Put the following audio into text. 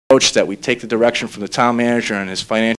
approach that we take the direction from the town manager and his financial